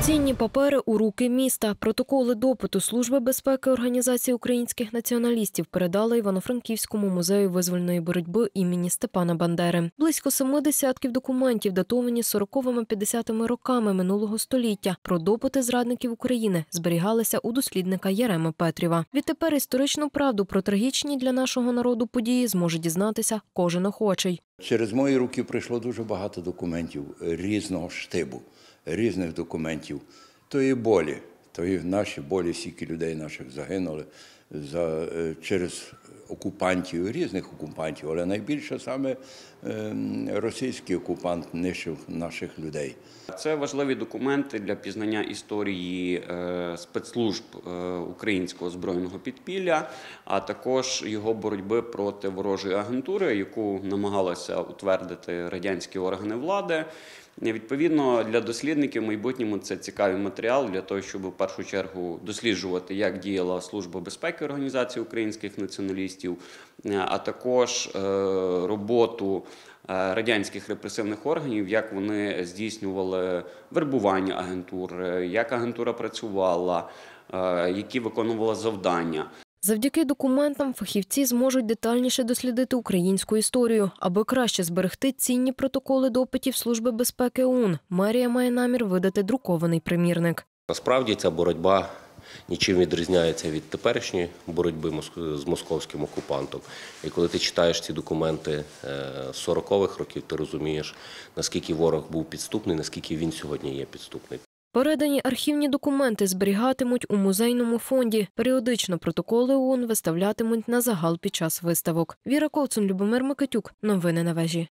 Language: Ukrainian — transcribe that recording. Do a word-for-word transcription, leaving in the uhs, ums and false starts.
Цінні папери у руки міста. Протоколи допиту Служби безпеки Організації українських націоналістів передали Івано-Франківському музею визвольної боротьби імені Степана Бандери. Близько семи десятків документів, датовані сороковими-п'ятдесятими роками минулого століття, про допити зрадників України зберігалися у дослідника Яреми Петрєва. Відтепер історичну правду про трагічні для нашого народу події зможе дізнатися кожен охочий. Через мої руки прийшло дуже багато документів різного штибу, різних документів. То і болі, то і наші болі, стільки людей наших загинули за, через окупантів, різних окупантів, але найбільше саме е, російський окупант нищив наших людей. Це важливі документи для пізнання історії е, спецслужб е, українського збройного підпілля, а також його боротьби проти ворожої агентури, яку намагалися утвердити радянські органи влади. Відповідно, для дослідників в майбутньому це цікавий матеріал для того, щоб в першу чергу досліджувати, як діяла Служба безпеки Організації українських націоналістів, а також роботу радянських репресивних органів, як вони здійснювали вербування агентур, як агентура працювала, які виконувала завдання. Завдяки документам фахівці зможуть детальніше дослідити українську історію. Аби краще зберегти цінні протоколи допитів Служби безпеки ОУН, мерія має намір видати друкований примірник. Насправді ця боротьба нічим відрізняється від теперішньої боротьби з московським окупантом. І коли ти читаєш ці документи сорокових років, ти розумієш, наскільки ворог був підступний, наскільки він сьогодні є підступний. Передані архівні документи зберігатимуть у музейному фонді. Періодично протоколи ОУН виставлятимуть на загал під час виставок. Віра Ковцун, Любомир Микитюк. Новини на вежі.